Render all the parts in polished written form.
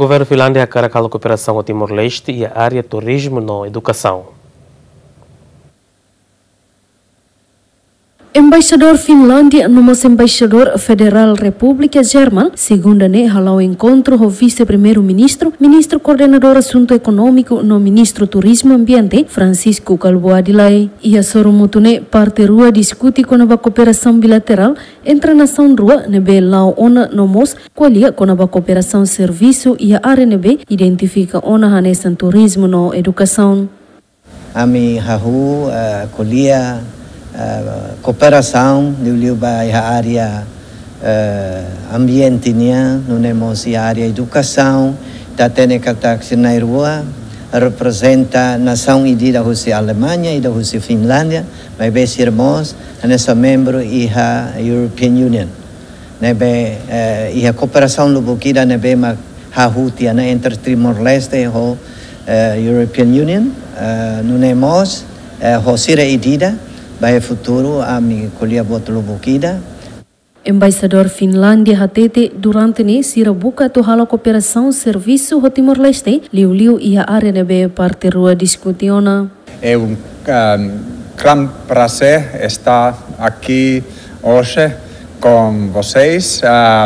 Governo Finlândia caracala a cooperação ao Timor-Leste e a área turismo na educação. Embaixador Finlândia no embaixador Federal República German, segunda-ne halau encontro o vice-primeiro-ministro, ministro coordenador assunto econômico no ministro turismo ambiente, Francisco Calvo Adilai. E a sorumutune parte rua discute com a cooperação bilateral entre a nação rua nebe lau ona nomos qualia com a cooperação serviço e a RNB identifica ona hanesan turismo no educação. Ami hahu kuliah cooperação liu by a área ambientinha, no nemos a área educação, da técnica na rua representa nação e da Rússia Alemanha e da Rússia Finlândia, mas bem sermos nessa membro e a European Union, nebe e a cooperação lubukida nebe ma hahutia na entre Timor-Leste e o European Union, no nemos o sira idida Baia futuro a mi colher botolo bukida. Embaixador Finlândia hatete durante ne sira buka to hala cooperação serviço ho Timor-Leste liu e a RNB parte rua discutiona. É gran prazer estar aqui hoje com vocês.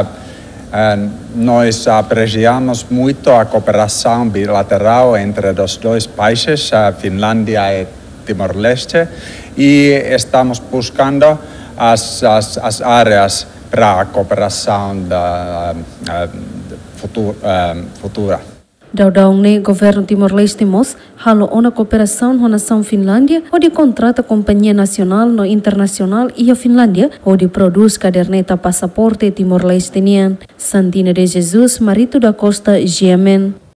Nós apreciamos muito a cooperação bilateral entre os dois países, a Finlândia e Timor-Leste, e estamos buscando as áreas para a cooperação futura. Daudang ne governo Timor-Leste mos halo ona cooperação com a nação Finlândia, onde contrata companhia nacional no internacional e a Finlândia, onde produz caderneta passaporte Timor-Lestenian. Santina de Jesus, Marito da Costa, Yemen.